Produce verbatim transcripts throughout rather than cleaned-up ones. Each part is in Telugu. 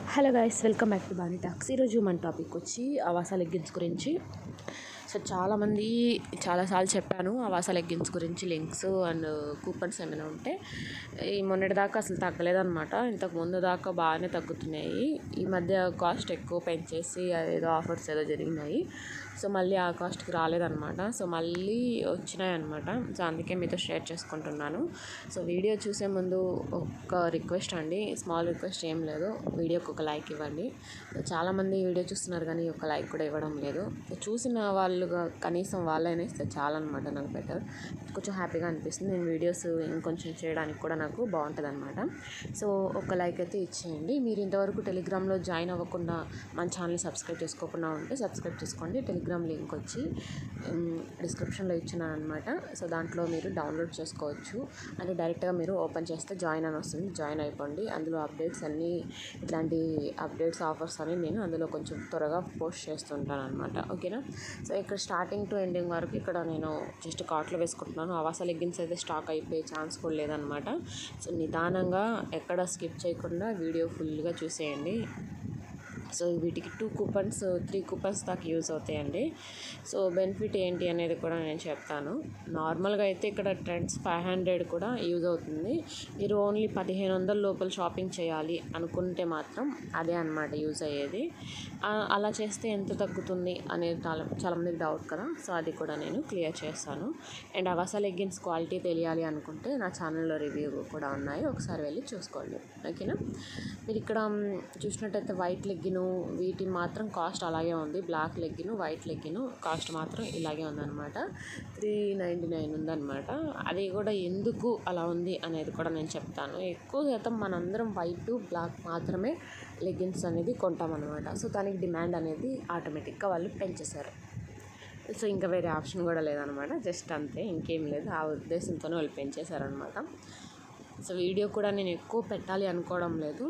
Hello guys, welcome back to Bani talks. ఈరోజు మన టాపిక్ వచ్చి ఆవాస లెగ్గిన్స్ గురించి. సో చాలామంది చాలాసార్లు చెప్పాను ఆవాస లెగ్గిన్స్ గురించి లింక్స్ అండ్ కూపన్స్ ఏమైనా ఉంటే. ఈ మొన్నటి దాకా అసలు తగ్గలేదన్నమాట. ఇంతకు ముందు దాకా బాగానే తగ్గుతున్నాయి. ఈ మధ్య కాస్ట్ ఎక్కువ పెంచేసి ఏదో ఆఫర్స్ ఏదో జరిగినాయి. సో మళ్ళీ ఆ కాస్ట్కి రాలేదన్నమాట. సో మళ్ళీ వచ్చినాయి అనమాట. సో అందుకే మీతో షేర్ చేసుకుంటున్నాను. సో వీడియో చూసే ముందు ఒక రిక్వెస్ట్ అండి, స్మాల్ రిక్వెస్ట్ ఏం లేదు, వీడియోకి ఒక లైక్ ఇవ్వండి. చాలామంది వీడియో చూస్తున్నారు కానీ ఒక లైక్ కూడా ఇవ్వడం లేదు. చూసిన వాళ్ళుగా కనీసం వాళ్ళైనా ఇస్తే చాలన్నమాట. నాకు బెటర్, కొంచెం హ్యాపీగా అనిపిస్తుంది. నేను వీడియోస్ ఇంకొంచెం చేయడానికి కూడా నాకు బాగుంటుంది అనమాట. సో ఒక లైక్ అయితే ఇచ్చేయండి. మీరు ఇంతవరకు టెలిగ్రామ్లో జాయిన్ అవ్వకుండా మన ఛానల్ని సబ్స్క్రైబ్ చేసుకోకుండా ఉంటే సబ్స్క్రైబ్ చేసుకోండి. టెలిగ్రామ్ లింక్ వచ్చి డిస్క్రిప్షన్లో ఇచ్చినాను అనమాట. సో దాంట్లో మీరు డౌన్లోడ్ చేసుకోవచ్చు. అంటే డైరెక్ట్గా మీరు ఓపెన్ చేస్తే జాయిన్ అని వస్తుంది, జాయిన్ అయిపోండి. అందులో అప్డేట్స్ అన్నీ, ఇట్లాంటి అప్డేట్స్ ఆఫర్స్ అని నేను అందులో కొంచెం త్వరగా పోస్ట్ చేస్తుంటాను అనమాట. ఓకేనా. సో ఇక్కడ స్టార్టింగ్ టు ఎండింగ్ వరకు ఇక్కడ నేను జస్ట్ కార్ట్లో వేసుకుంటున్నాను. ఆవాస లెగ్గిన్స్ అయితే స్టాక్ అయిపోయే ఛాన్స్ కూడా లేదనమాట. సో నిదానంగా ఎక్కడ స్కిప్ చేయకుండా వీడియో ఫుల్గా చూసేయండి. సో వీటికి టూ కూపన్స్ త్రీ కూపన్స్ దాకా యూజ్ అవుతాయండి. సో బెనిఫిట్ ఏంటి అనేది కూడా నేను చెప్తాను. నార్మల్గా అయితే ఇక్కడ ట్రెండ్స్ ఫైవ్ హండ్రెడ్ కూడా యూజ్ అవుతుంది. మీరు ఓన్లీ పదిహేను వందల లోపల షాపింగ్ చేయాలి అనుకుంటే మాత్రం అదే అనమాట యూజ్ అయ్యేది. అలా చేస్తే ఎంత తగ్గుతుంది అనేది చాలా చాలామందికి డౌట్ కదా. సో అది కూడా నేను క్లియర్ చేస్తాను. అండ్ ఆవాస లెగ్గిన్స్ క్వాలిటీ తెలియాలి అనుకుంటే నా ఛానల్లో రివ్యూ కూడా ఉన్నాయి, ఒకసారి వెళ్ళి చూసుకోండి. ఓకేనా. మీరు ఇక్కడ చూసినట్టయితే వైట్ లెగ్గిన్ వీటి మాత్రం కాస్ట్ అలాగే ఉంది. Black legging, white legging cost మాత్రం ఇలాగే ఉందన్నమాట. త్రీ నైంటీ నైన్ ఉందన్నమాట. అది కూడా ఎందుకు అలా ఉంది అనేది కూడా నేను చెప్తాను. ఎక్కువ శాతం మనందరం వైట్ బ్లాక్ మాత్రమే లెగ్గిన్స్ అనేది కొంటామన్నమాట. సో దానికి డిమాండ్ అనేది ఆటోమేటిక్గా వాళ్ళు పెంచేశారు. సో ఇంకా వేరే ఆప్షన్ కూడా లేదనమాట. జస్ట్ అంతే, ఇంకేం లేదు. ఆ ఉద్దేశంతోనే వాళ్ళు పెంచేశారనమాట. సో వీడియో కూడా నేను ఎక్కువ పెట్టాలి అనుకోవడం లేదు.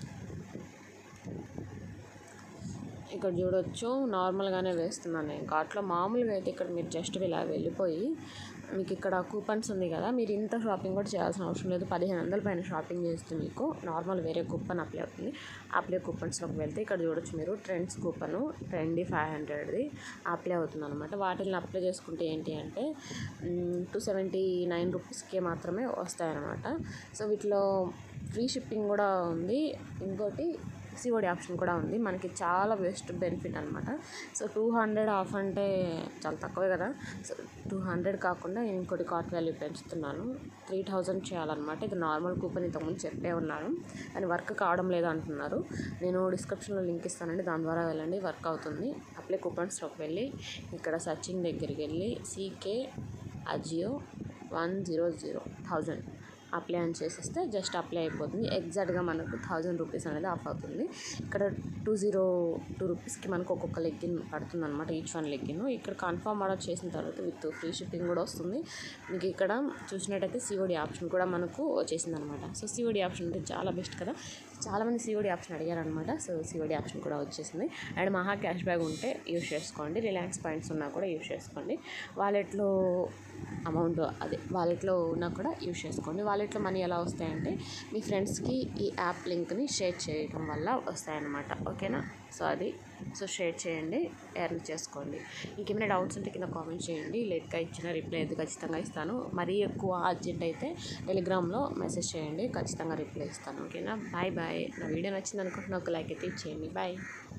ఇక్కడ చూడొచ్చు, నార్మల్గానే వేస్తున్నాను నేను కార్ట్లో. మామూలుగా అయితే ఇక్కడ మీరు జస్ట్ ఇలా వెళ్ళిపోయి మీకు ఇక్కడ కూపన్స్ ఉంది కదా, మీరు ఇంత షాపింగ్ కూడా చేయాల్సిన అవసరం లేదు. పదిహేను వందల పైన షాపింగ్ చేస్తే మీకు నార్మల్ వేరే కూపన్ అప్లై అవుతుంది. అప్లై కూపన్స్లోకి వెళ్తే ఇక్కడ చూడొచ్చు మీరు ట్రెండ్స్ కూపను ట్రెండీ ఫైవ్ హండ్రెడ్ది అప్లై అవుతుంది అనమాట. వాటిని అప్లై చేసుకుంటే ఏంటి అంటే టూ సెవెంటీ నైన్ రూపీస్కే మాత్రమే వస్తాయన్నమాట. సో వీటిలో ఫ్రీ షిప్పింగ్ కూడా ఉంది. ఇంకోటి సిఓడి ఆప్షన్ కూడా ఉంది. మనకి చాలా బెస్ట్ బెనిఫిట్ అనమాట. సో టూ హండ్రెడ్ ఆఫ్ అంటే చాలా తక్కువే కదా. సో టూ హండ్రెడ్ కాకుండా నేను ఇంకోటి కార్ట్ వాల్యూ పెంచుతున్నాను. త్రీ థౌజండ్ చేయాలన్నమాట. ఇది నార్మల్ కూపన్ ఇంతకుముందు చెప్పే ఉన్నాను, అని వర్క్ కావడం లేదు అంటున్నారు. నేను డిస్క్రిప్షన్లో లింక్ ఇస్తానండి, దాని ద్వారా వెళ్ళండి, వర్క్ అవుతుంది. అప్లై కూపన్స్లోకి వెళ్ళి ఇక్కడ సర్చింగ్ దగ్గరికి వెళ్ళి CK Ajio one zero zero thousand apply అని చేసేస్తే జస్ట్ అప్లై అయిపోతుంది. ఎగ్జాక్ట్గా మనకు థౌజండ్ రూపీస్ అనేది ఆఫ్ అవుతుంది. ఇక్కడ టూ జీరో టూ రూపీస్కి మనకు ఒక్కొక్క లెగ్గిన్ పడుతుంది అనమాట, ఈచ్ వన్ లెగ్గిన్. ఇక్కడ కన్ఫర్మ్ ఆర్డర్ చేసిన తర్వాత విత్ ఫ్రీ షిప్పింగ్ కూడా వస్తుంది. మీకు ఇక్కడ చూసినట్టయితే సిఓడి ఆప్షన్ కూడా మనకు వచ్చేసింది అనమాట. సో సిఓడి ఆప్షన్ అంటే చాలా బెస్ట్ కదా. చాలామంది సిఓడి ఆప్షన్ అడిగారనమాట. సో సిఓడి ఆప్షన్ కూడా వచ్చేసింది. అండ్ మహా క్యాష్ బ్యాక్ ఉంటే యూస్ చేసుకోండి. రిలయన్స్ పాయింట్స్ ఉన్నా కూడా యూస్ చేసుకోండి. వాలెట్లో అమౌంట్ అదే వాలెట్లో ఉన్నా కూడా యూస్ చేసుకోండి. వాలెట్లో మనీ ఎలా వస్తాయంటే మీ ఫ్రెండ్స్కి ఈ యాప్ లింక్ని షేర్ చేయడం వల్ల వస్తాయన్నమాట. ఓకేనా. సో అది సో షేర్ చేయండి, ఎర్న్ చేసుకోండి. ఇంకేమైనా డౌట్స్ ఉంటే కింద కామెంట్ చేయండి. లేట్గా ఇచ్చిన రిప్లై అయితే ఖచ్చితంగా ఇస్తాను. మరీ ఎక్కువ అర్జెంట్ అయితే టెలిగ్రామ్లో మెసేజ్ చేయండి, ఖచ్చితంగా రిప్లై ఇస్తాను. ఓకేనా. Bye bye. నా వీడియో నచ్చింది అనుకుంటున్నా, ఒక లైక్ అయితే ఇచ్చేయండి. బాయ్.